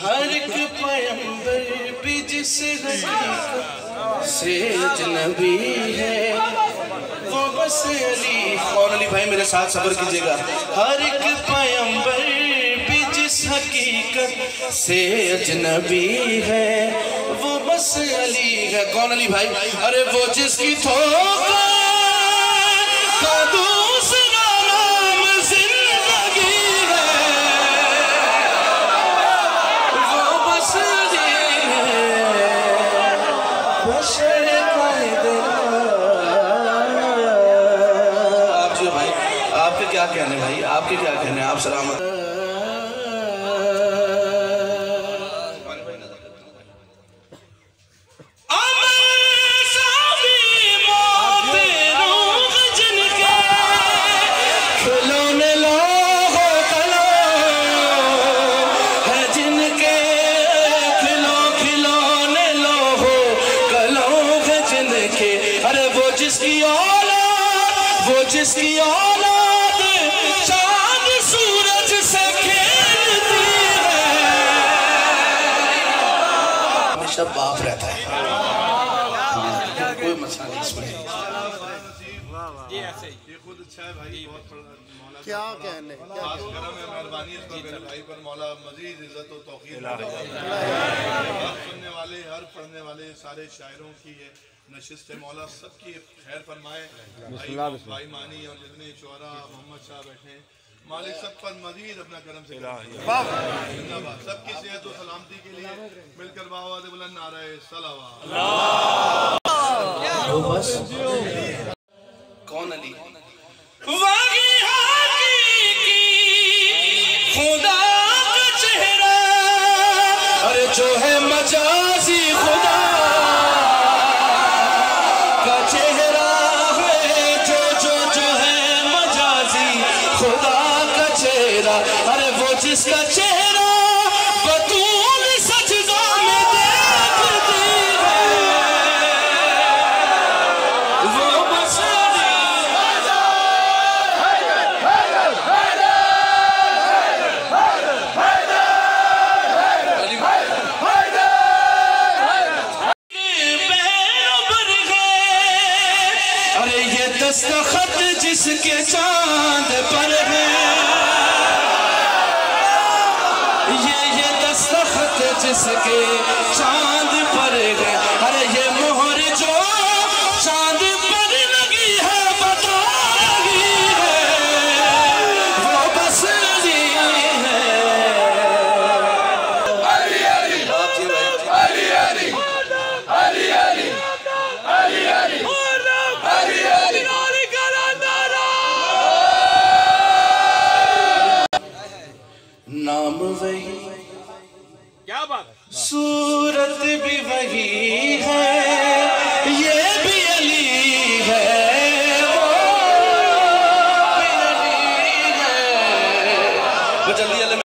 ہر ایک پیغمبر بھی جس حقیقت سے اجنبی ہے وہ بس علی. کون علی بھائی میرے ساتھ صبر کیجئے گا. ہر ایک پیغمبر بھی جس حقیقت سے اجنبی ہے وہ بس علی ہے. کون علی بھائی؟ ارے وہ جس کی تھوکہ کا دوسرا نام زندگی ہے وہ بس علی ہے. بشر قائد آپ جو بھائی آپ کے کیا کہنے بھائی آپ کے کیا کہنے آپ سلامت. جس کی اولاد چاند سورج سے کھیلتی ہے ہمیشہ باپ رہتا ہے. کوئی مسئلہ نہیں اس میں. یہ خود اچھا ہے بھائی بہت کیا کہنے خاص کرم ہے مہربانی اس پر میرے بھائی پر مولا مزید عزت و توفیق ہر سننے والے ہر پڑھنے والے سارے شاعروں کی یہ نشست مولا سب کی خیر فرمائے. بھائی مانی اور جتنے شعراء محمد شاہ بیٹھے ہیں مالک سب پر مزید اپنا کرم سے سب کی صحت و سلامتی کے لیے مل کر باواد بلند نعرہ صلوات. کون علی؟ خدا کا چہرہ ارے جو ہے مجازی خدا کا چہرہ ہے جو ہے مجازی خدا کا چہرہ. ارے وہ جس کا چہرہ بطول سجدہ میں دیکھتی ہے وہ بس دستخط جس کے چاند پر ہے یہ دستخط جس کے چاند پر ہے. ارے یہ مہر جو چاند پر لگی ہے بتا رہی ہے وہ بس علی ہے. علی علی علی علی علی علی علی علی نام وہی کیا بات صورت بھی وہی ہے